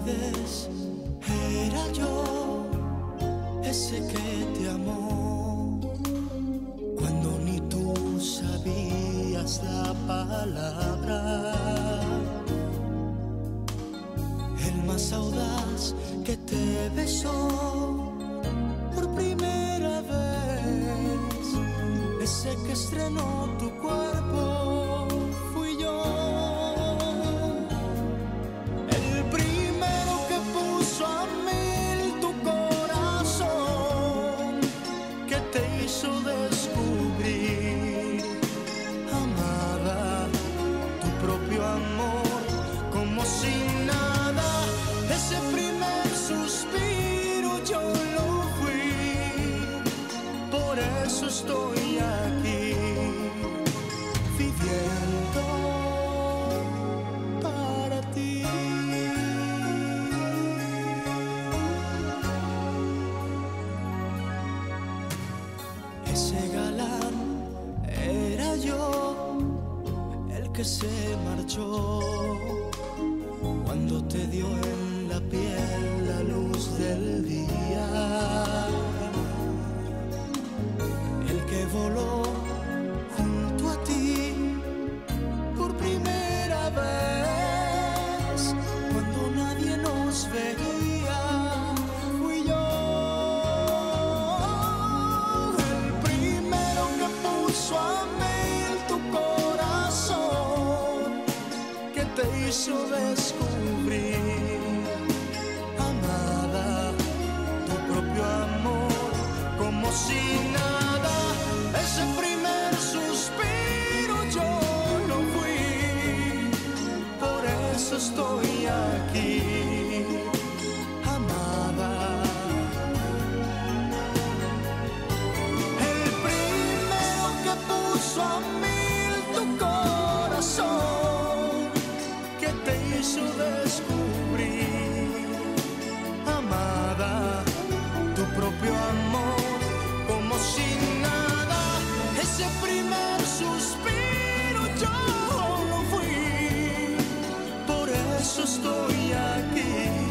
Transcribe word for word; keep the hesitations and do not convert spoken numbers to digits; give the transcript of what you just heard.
olvides, era yo ese que te amó cuando ni tú sabías la palabra. El más audaz que te besó por primera vez, ese que estrenó tu cuerpo fui yo. El primero que puso a mil tu corazón, que te hizo descubrir, amada, tu propio amor como si nada. Ese primer suspiro yo lo fui, por eso estoy aquí viviendo para ti. Ese galán era yo, el que se marchó cuando te dio en la piel la luz del día, el que voló junto a ti por primera vez cuando nadie nos veía. Fui yo el primero que puso a mil tu corazón, que te hizo descubrir, amada, tu propio amor como si nada. Ese primer suspiro yo lo fui, por eso estoy aquí, amada. El primero que puso a mil tu corazón, que te hizo descubrir, amada, tu propio amor como si nada. Ese primer suspiro yo lo fui, por eso estoy aquí.